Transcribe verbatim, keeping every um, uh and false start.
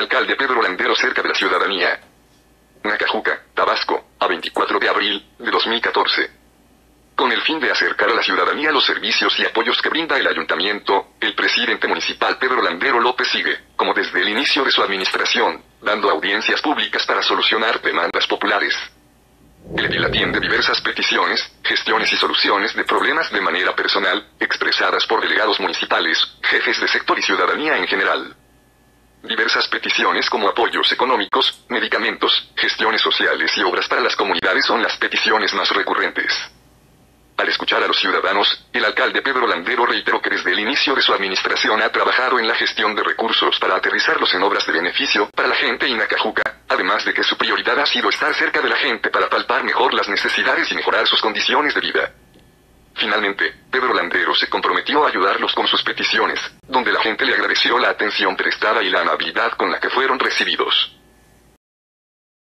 Alcalde Pedro Landero cerca de la ciudadanía. Nacajuca, Tabasco, a veinticuatro de abril de dos mil catorce. Con el fin de acercar a la ciudadanía los servicios y apoyos que brinda el ayuntamiento, el presidente municipal Pedro Landero López sigue, como desde el inicio de su administración, dando audiencias públicas para solucionar demandas populares. El edil atiende diversas peticiones, gestiones y soluciones de problemas de manera personal, expresadas por delegados municipales, jefes de sector y ciudadanía en general. Diversas peticiones como apoyos económicos, medicamentos, gestiones sociales y obras para las comunidades son las peticiones más recurrentes. Al escuchar a los ciudadanos, el alcalde Pedro Landero reiteró que desde el inicio de su administración ha trabajado en la gestión de recursos para aterrizarlos en obras de beneficio para la gente en Nacajuca, además de que su prioridad ha sido estar cerca de la gente para palpar mejor las necesidades y mejorar sus condiciones de vida. Finalmente, Pedro Landero se comprometió a ayudarlos con sus peticiones, donde la gente le agradeció la atención prestada y la amabilidad con la que fueron recibidos.